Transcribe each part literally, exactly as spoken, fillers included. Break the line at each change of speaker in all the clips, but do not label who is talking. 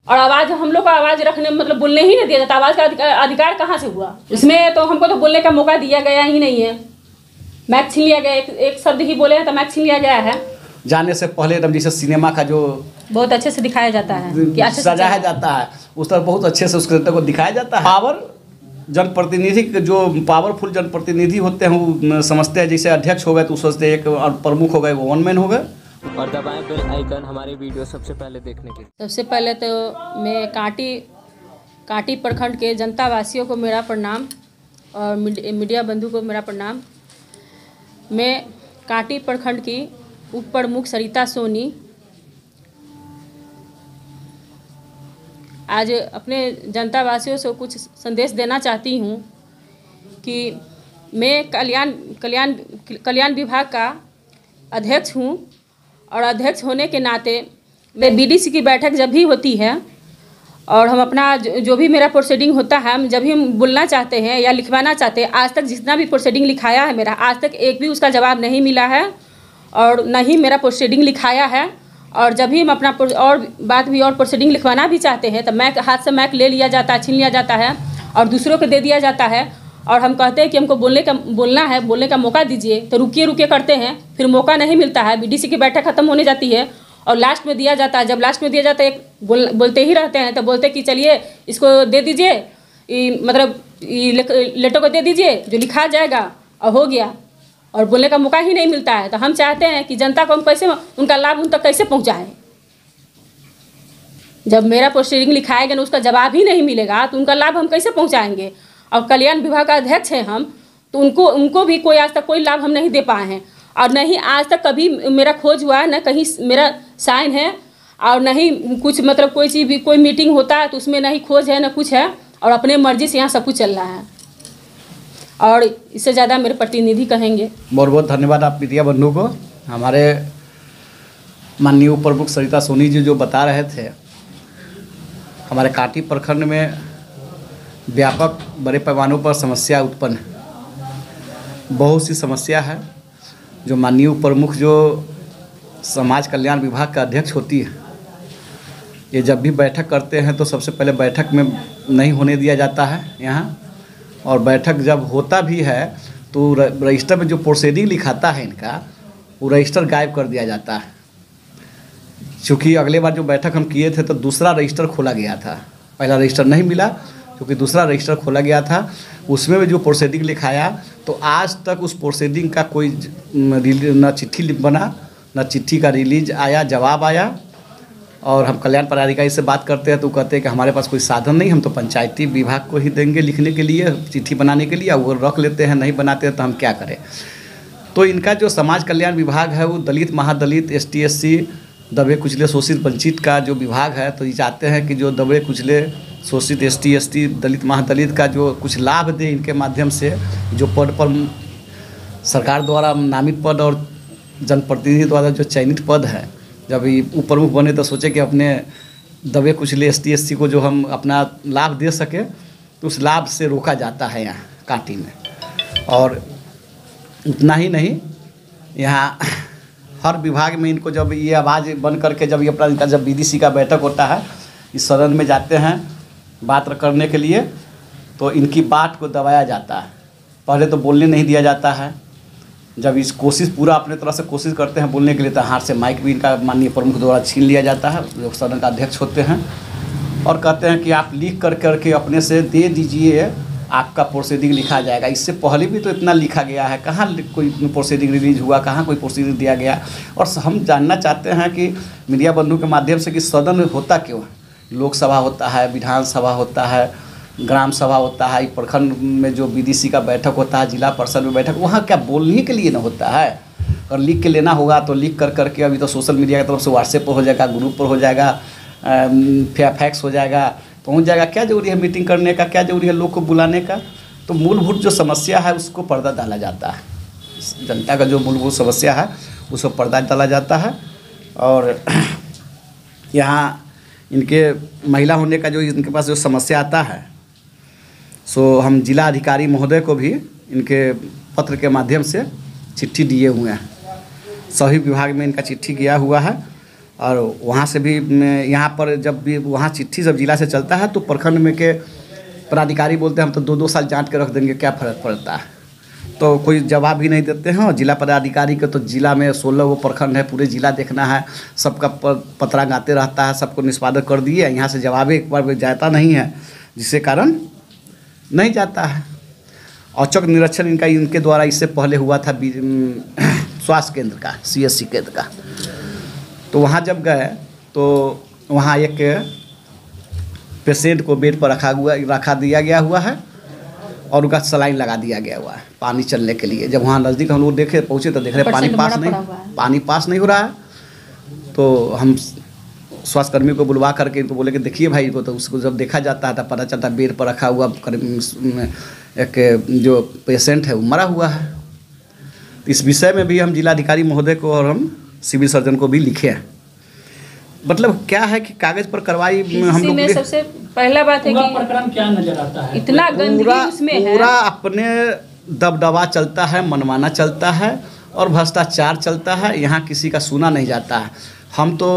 और आवाज़ हम लोग को आवाज़ रखने मतलब बोलने ही नहीं दिया जाता। आवाज़ का अधिकार, अधिकार कहाँ से हुआ? इसमें तो हमको तो बोलने का मौका दिया गया ही नहीं है। मैक छीन लिया गया, एक, एक शब्द ही बोले हैं तो मैक छीन लिया गया है।
जाने से पहले एकदम जैसे सिनेमा का जो
बहुत अच्छे से दिखाया जाता है कि अच्छे से
सजाया जाता है, उस तरह बहुत अच्छे से उस कृत्य को दिखाया जाता है। पावर जनप्रतिनिधि जो पावरफुल जनप्रतिनिधि होते हैं वो समझते हैं जैसे अध्यक्ष हो गए तो सोचते हैं एक और प्रमुख हो गए वो वन मैन हो गए।
और दबाएं बेल आइकन हमारे वीडियो सबसे पहले देखने के लिए।
सबसे पहले तो मैं कांटी कांटी प्रखंड के जनता वासियों को मेरा प्रणाम और मीडिया बंधु को मेरा प्रणाम। मैं कांटी प्रखंड की उप प्रमुख सरिता सोनी आज अपने जनता वासियों से कुछ संदेश देना चाहती हूँ कि मैं कल्याण कल्याण कल्याण विभाग का अध्यक्ष हूँ और अध्यक्ष होने के नाते मैं बीडीसी की बैठक जब भी होती है और हम अपना जो, जो भी मेरा प्रोसीडिंग होता है, हम जब भी हम बोलना चाहते हैं या लिखवाना चाहते हैं, आज तक जितना भी प्रोसीडिंग लिखाया है मेरा, आज तक एक भी उसका जवाब नहीं मिला है और न ही मेरा प्रोसीडिंग लिखाया है। और जब भी हम अपना और बात भी और प्रोसीडिंग लिखवाना भी चाहते हैं तो मैक हाथ से मैक ले लिया जाता है, छीन लिया जाता है और दूसरों को दे दिया जाता है। और हम कहते हैं कि हमको बोलने का बोलना है, बोलने का मौका दीजिए, तो रुकिए रुकिए करते हैं, फिर मौका नहीं मिलता है। बीडीसी की बैठक खत्म होने जाती है और लास्ट में दिया जाता है। जब लास्ट में दिया जाता है एक बोल बोलते ही रहते हैं तो बोलते कि चलिए इसको दे दीजिए, मतलब लेटर को दे दीजिए जो लिखा जाएगा और हो गया, और बोलने का मौका ही नहीं मिलता है। तो हम चाहते हैं कि जनता को हम कैसे उनका लाभ उन तक कैसे पहुँचाएँ। जब मेरा प्रोसीडिंग लिखाएगा ना उसका जवाब ही नहीं मिलेगा तो उनका लाभ हम कैसे पहुँचाएँगे। और कल्याण विभाग का अध्यक्ष हैं हम, तो उनको उनको भी कोई आज तक कोई लाभ हम नहीं दे पाए हैं और नहीं आज तक कभी मेरा खोज हुआ है, न कहीं मेरा साइन है और नहीं कुछ मतलब कोई चीज़ भी कोई मीटिंग होता है तो उसमें नहीं खोज है न कुछ है और अपने मर्जी से यहाँ सब कुछ चल रहा है। और इससे ज़्यादा मेरे प्रतिनिधि कहेंगे।
बहुत बहुत धन्यवाद आप मीडिया बंधु को। हमारे माननीय उप प्रमुख सरिता सोनी जी जो बता रहे थे, हमारे कांटी प्रखंड में व्यापक बड़े पैमानों पर समस्या उत्पन्न है, बहुत सी समस्या है जो माननीय उप प्रमुख जो समाज कल्याण विभाग का अध्यक्ष होती है, ये जब भी बैठक करते हैं तो सबसे पहले बैठक में नहीं होने दिया जाता है यहाँ, और बैठक जब होता भी है तो रजिस्टर में जो प्रोसीडिंग लिखाता है इनका वो रजिस्टर गायब कर दिया जाता है। क्योंकि अगले बार जो बैठक हम किए थे तो दूसरा रजिस्टर खोला गया था, पहला रजिस्टर नहीं मिला क्योंकि दूसरा रजिस्टर खोला गया था, उसमें भी जो प्रोसीडिंग लिखाया तो आज तक उस प्रोसीडिंग का कोई न चिट्ठी बना न चिट्ठी का रिलीज आया, जवाब आया। और हम कल्याण पदाधिकारी से बात करते हैं तो कहते हैं कि हमारे पास कोई साधन नहीं, हम तो पंचायती विभाग को ही देंगे लिखने के लिए, चिट्ठी बनाने के लिए, वो रख लेते हैं, नहीं बनाते हैं तो हम क्या करें। तो इनका जो समाज कल्याण विभाग है वो दलित महादलित एस टी एस सी दबे कुचले शोषित वंचित का जो विभाग है, तो ये चाहते हैं कि जो दबे कुचले शोषित S T S T Dalit Mahadalit का जो कुछ लाभ दे इनके माध्यम से, जो पद पर सरकार द्वारा नामित पद और जनप्रतिनिधि द्वारा जो चयनित पद है, जब ये उप प्रमुख बने तो सोचे कि अपने दबे कुचले एस टी एस सी को जो हम अपना लाभ दे सके तो उस लाभ से रोका जाता है यहाँ कांटी में। और उतना ही नहीं, यहाँ हर विभाग में इनको जब ये आवाज़ बन करके जब ये अपना इनका जब बीडीसी का बैठक होता है, इस सदन में जाते हैं बात करने के लिए तो इनकी बात को दबाया जाता है। पहले तो बोलने नहीं दिया जाता है, जब इस कोशिश पूरा अपने तरह से कोशिश करते हैं बोलने के लिए तो हाथ से माइक भी इनका माननीय प्रमुख द्वारा छीन लिया जाता है, जो सदन का अध्यक्ष होते हैं, और कहते हैं कि आप लिख कर करके अपने से दे दीजिए, आपका प्रोसीडिंग लिखा जाएगा। इससे पहले भी तो इतना लिखा गया है, कहाँ कोई प्रोसीडिंग रिलीज हुआ, कहाँ कोई प्रोसीडिंग दिया गया। और हम जानना चाहते हैं कि मीडिया बंधु के माध्यम से कि सदन होता क्यों है, लोकसभा होता है, विधानसभा होता है, ग्राम सभा होता है, प्रखंड में जो बीडीसी का बैठक होता है, जिला परिषद में बैठक, वहाँ क्या बोलने के लिए ना होता है। और लिख के लेना होगा तो लिख कर करके अभी तो सोशल मीडिया की तरफ से व्हाट्सएप पर हो जाएगा, ग्रुप पर हो जाएगा, फैक्स हो जाएगा, पहुँच जाएगा। क्या जरूरी है मीटिंग करने का, क्या जरूरी है लोग को बुलाने का। तो मूलभूत जो समस्या है उसको पर्दा डाला जाता है, जनता का जो मूलभूत समस्या है उसको पर्दा डाला जाता है। और यहाँ इनके महिला होने का जो इनके पास जो समस्या आता है, सो हम जिला अधिकारी महोदय को भी इनके पत्र के माध्यम से चिट्ठी दिए हुए हैं, सभी विभाग में इनका चिट्ठी गया हुआ है। और वहाँ से भी यहाँ पर जब भी वहाँ चिट्ठी जब जिला से चलता है तो प्रखंड में के पदाधिकारी बोलते हैं हम तो दो दो साल जांच के रख देंगे, क्या फ़र्क पड़ता है। तो कोई जवाब भी नहीं देते हैं। और जिला पदाधिकारी के तो जिला में सोलह वो प्रखंड है, पूरे जिला देखना है, सबका पतरा गाते रहता है, सबको निष्पादक कर दिए, यहाँ से जवाब एक बार जाता नहीं है, जिसके कारण नहीं जाता है। औचक निरीक्षण इनका इनके द्वारा इससे पहले हुआ था स्वास्थ्य केंद्र का, सी एस सी केंद्र का। तो वहाँ जब गए तो वहाँ एक पेशेंट को बेड पर रखा हुआ रखा दिया गया हुआ है और उनका सलाइन लगा दिया गया हुआ है पानी चलने के लिए। जब वहाँ नज़दीक हम लोग देखे पहुँचे तो देख रहे पानी पास नहीं पानी पास नहीं हो रहा है। तो हम स्वास्थ्यकर्मी को बुलवा करके इनको बोले कि देखिए भाई को, तो उसको जब देखा जाता है तो पता चलता है बेड पर रखा हुआ एक जो पेशेंट है वो मरा हुआ है। इस विषय में भी हम जिलाधिकारी महोदय को और हम सिविल सर्जन को भी लिखे हैं। मतलब क्या है कि कागज पर कार्रवाई हम लोग
में सबसे पहला बात है कि
प्रकरण क्या नजर आता है,
इतना गंदगी उसमें है, पूरा
अपने दबदबा चलता है, मनमाना चलता है और भ्रष्टाचार चलता है। यहाँ किसी का सुना नहीं जाता है। हम तो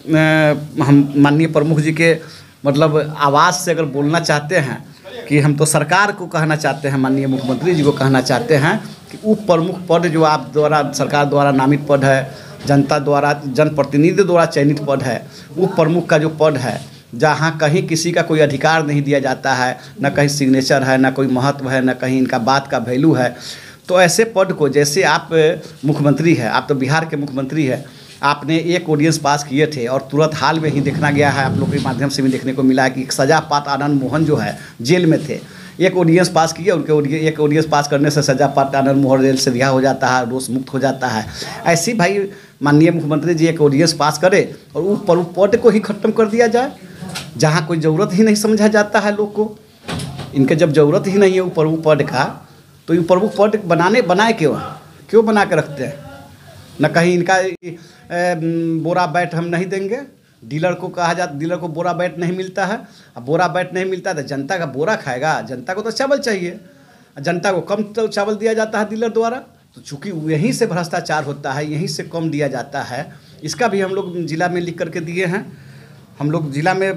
हम माननीय प्रमुख जी के मतलब आवाज़ से अगर बोलना चाहते हैं कि हम तो सरकार को कहना चाहते हैं, माननीय मुख्यमंत्री जी को कहना चाहते हैं कि उप प्रमुख पद जो आप द्वारा सरकार द्वारा नामित पद है, जनता द्वारा जनप्रतिनिधि द्वारा चयनित पद है, उप प्रमुख का जो पद है, जहाँ कहीं किसी का कोई अधिकार नहीं दिया जाता है, न कहीं सिग्नेचर है, न कोई महत्व है, न कहीं इनका बात का वैल्यू है। तो ऐसे पद को, जैसे आप मुख्यमंत्री है, आप तो बिहार के मुख्यमंत्री है, आपने एक ऑडियंस पास किए थे और तुरंत हाल में ही देखना गया है, आप लोग के माध्यम से भी देखने को मिला है कि सजा पात आनंद मोहन जो है जेल में थे, एक ऑडियंस पास किए, उनके एक ऑडियंस पास करने से सजा पात आनंद मोहन जेल से रिहा हो जाता है, रोष मुक्त हो जाता है। ऐसी भाई माननीय मुख्यमंत्री जी एक ऑडियंस पास करे और ऊपर पद को ही खत्म कर दिया जाए, जहाँ कोई ज़रूरत ही नहीं समझा जाता है लोग को। इनके जब ज़रूरत ही नहीं है ऊपर पद का, तो ये प्रमुख पद बनाने बनाए क्यों क्यों बना के रखते हैं। न कहीं इनका बोरा बैट हम नहीं देंगे, डीलर को कहा जाता, डीलर को बोरा बैट नहीं मिलता है। अब बोरा बैट नहीं मिलता तो जनता का बोरा खाएगा, जनता को तो चावल चाहिए, जनता को कम तो चावल दिया जाता है डीलर द्वारा। तो चूँकि यहीं से भ्रष्टाचार होता है, यहीं से कम दिया जाता है, इसका भी हम लोग जिला में लिख करके दिए हैं। हम लोग जिला में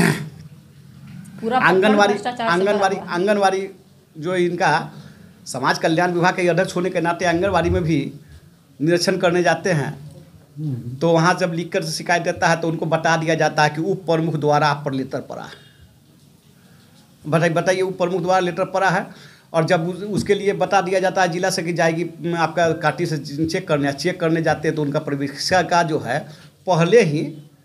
आंगनवाड़ी आंगनवाड़ी आंगनवाड़ी जो इनका समाज कल्याण विभाग के अध्यक्ष होने के नाते आंगनवाड़ी में भी निरीक्षण करने जाते हैं, तो वहाँ जब लिख कर शिकायत देता है तो उनको बता दिया जाता है कि उप प्रमुख द्वारा आप पर लेटर पड़ा है। बताइए बताइए उप प्रमुख द्वारा लेटर पड़ा है, और जब उसके लिए बता दिया जाता है जिला से कि जाएगी आपका काटी से चेक करने चेक करने जाते हैं, तो उनका परीक्षा का जो है पहले ही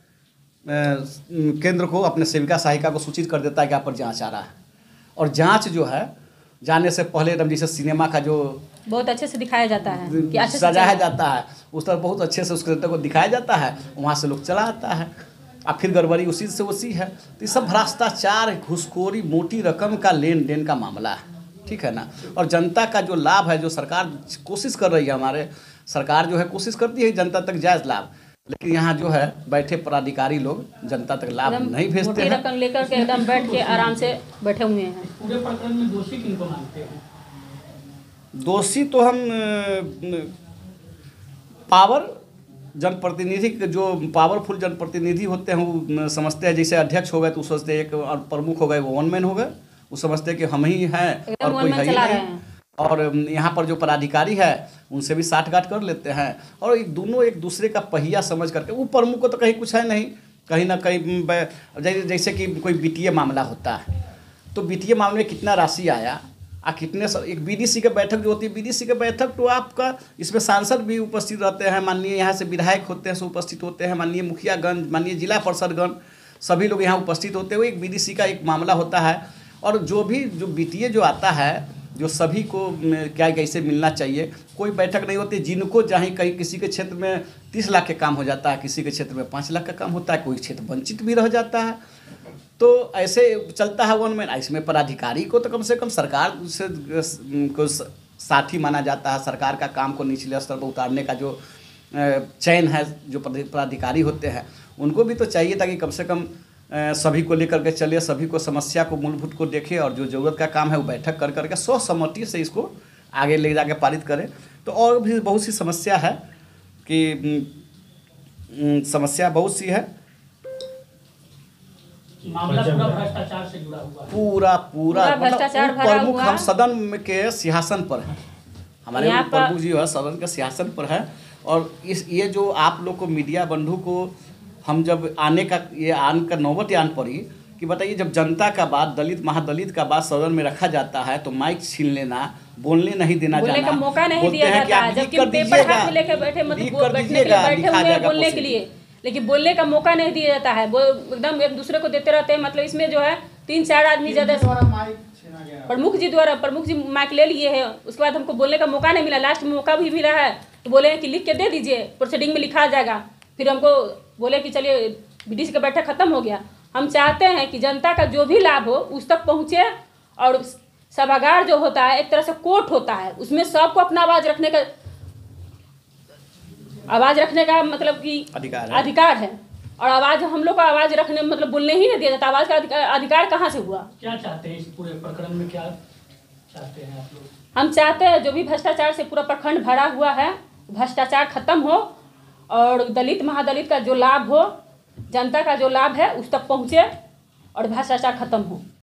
केंद्र को अपने सेविका सहायिका को सूचित कर देता है कि आप पर जाँच आ रहा है। और जाँच जो है जाने से पहले एकदम जैसे सिनेमा का जो
बहुत अच्छे से दिखाया जाता है कि अच्छे से
सजाया जाता है, उस तरह बहुत अच्छे से उस क्रेडिट को दिखाया जाता है, वहाँ से लोग चला आता है, अब फिर गड़बड़ी उसी से उसी है। तो ये सब भ्रष्टाचार, घूसखोरी, मोटी रकम का लेन देन का मामला है, ठीक है ना। और जनता का जो लाभ है, जो सरकार कोशिश कर रही है, हमारे सरकार जो है कोशिश करती है जनता तक जायज़ लाभ, लेकिन यहाँ जो है बैठे पदाधिकारी लोग जनता तक लाभ नहीं भेजते हैं।
रकम लेकर के एकदम बैठ के आराम से बैठे हुए हैं।
पूरे प्रकरण में दोषी किनको मानते हैं?
दोषी तो हम पावर जनप्रतिनिधि जो पावरफुल जनप्रतिनिधि होते हैं वो समझते हैं, जैसे अध्यक्ष हो गए तो सोचते हैं एक, और प्रमुख हो गए वो वन मैन हो गए, वो समझते हैं कि हम ही हैं और कोई है ही नहीं। और यहाँ पर जो पदाधिकारी है उनसे भी साठगांठ कर लेते हैं, और एक दोनों एक दूसरे का पहिया समझ करके, वो प्रमुख को तो कहीं कुछ है नहीं, कहीं ना कहीं जैसे कि कोई वित्तीय मामला होता है, तो वित्तीय मामले में कितना राशि आया, आ कितने एक बीडीसी की बैठक जो होती है, बीडीसी की बैठक तो आपका इसमें सांसद भी उपस्थित रहते हैं, माननीय यहाँ से विधायक होते हैं सो उपस्थित होते हैं, माननीय मुखियागण, माननीय जिला परिषदगण, सभी लोग यहाँ उपस्थित होते हुए एक बीडीसी का एक मामला होता है। और जो भी जो वित्तीय जो आता है, जो सभी को क्या कैसे मिलना चाहिए, कोई बैठक नहीं होती। जिनको चाहे कहीं किसी के क्षेत्र में तीस लाख के काम हो जाता है, किसी के क्षेत्र में पाँच लाख का काम होता है, कोई क्षेत्र वंचित भी रह जाता है, तो ऐसे चलता है वन मैन। इसमें पदाधिकारी को तो कम से कम सरकार से को साथी माना जाता है, सरकार का काम को निचले स्तर पर उतारने का जो चयन है, जो पदाधिकारी होते हैं उनको भी तो चाहिए था कि कम से कम सभी को लेकर के चले, सभी को समस्या को मूलभूत को देखे, और जो ज़रूरत का काम है वो बैठक कर करके सौ सहमति से इसको आगे ले जाके पारित करें। तो और भी बहुत सी समस्या है कि उम, समस्या बहुत सी है।
मामला पूरा भ्रष्टाचार से जुड़ा हुआ है।
पूरा पूरा
पूरा
मतलब
भ्रष्टाचार
उप
भरा
प्रमुख
हुआ।
हम सदन में के सिंहासन पर हैं। हमारे
यहाँ
उप
पर-
प्रमुख जी है सदन के सिंहासन पर है। और इस ये जो आप लोग को मीडिया बंधु को हम जब आने का ये आन का नौबत आन पड़ी कि बताइए, जब जनता का बात, दलित महादलित का बात सदन में रखा जाता है तो माइक छीन लेना, बोलने नहीं देना
बोलने
जाना,
का मौका नहीं
बोलते
दिया
हैं कि
जाता
आप
है,
लीक
जबकि
कर
हम पेपर
दीजिएगा,
हाथ में लेके बैठे मतलब
लीक
वो
कर
बैठने के लिए
दीजिएगा,
बैठे
लिखा
हुए हैं
जाएगा
बोलने के
प्रोसीडिंग।
लिए, लेकिन बोलने का मौका नहीं दिया जाता है। वो एकदम एक दूसरे को देते रहते हैं। मतलब इसमें जो है तीन चार आदमी ज़्यादा प्रमुख जी द्वारा प्रमुख जी माइक ले लिए हैं, उसके बाद हमको बोलने का मौका नहीं मिला। लास्ट में मौका भी मिला है तो बोले हैं कि लिख के दे दीजिए, प्रोसीडिंग में लिखा जाएगा। फिर हमको बोले कि चलिए बीडीसी का बैठक खत्म हो गया। हम चाहते हैं कि जनता का जो भी लाभ हो उस तक पहुँचे। और सभागार जो होता है एक तरह से कोर्ट होता है, उसमें सबको अपना आवाज़ रखने का आवाज़ रखने का मतलब कि
अधिकार है।
अधिकार है। और आवाज़ हम लोग को आवाज़ रखने मतलब बोलने ही नहीं दिया जाता। आवाज़ का अधिकार, अधिकार कहाँ से हुआ?
क्या चाहते हैं इस पूरे प्रकरण में, क्या चाहते हैं आप लोग?
हम चाहते हैं जो भी भ्रष्टाचार से पूरा प्रखंड भरा हुआ है, भ्रष्टाचार खत्म हो और दलित महादलित का जो लाभ हो, जनता का जो लाभ है उस तक पहुँचे और भ्रष्टाचार खत्म हो।